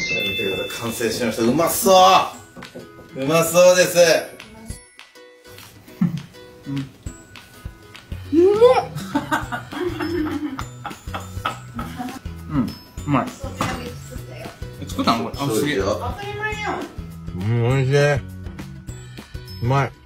見てください、完成しました。うまそう、うまそうです。 うまい。作ったのこれ。あ、すげえ。 おいしい。うまい。